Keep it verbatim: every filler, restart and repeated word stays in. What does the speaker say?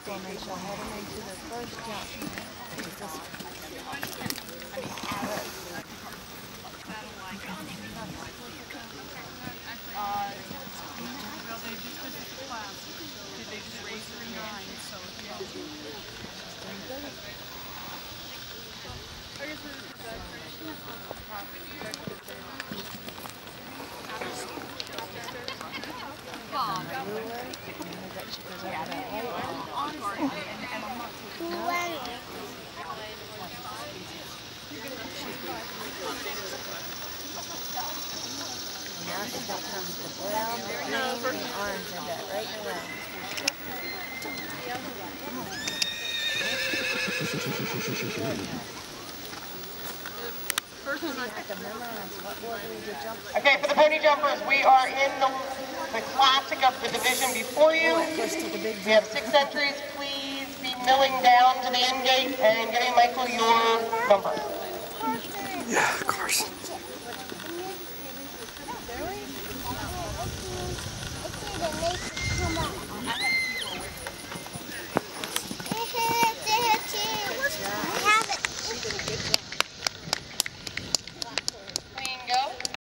and then she'll head them into their first jump. Which is this one. I mean, arrows. Uh, well, they just visit the class. They just raised three nine, so it's probably. Now she's going to come to the brown, the green, and the orange and that right in the round. Okay, for the pony jumpers, we are in the, the classic of the division before you. We have six entries. Please be milling down to the end gate and giving Michael your number. Yeah, Carson.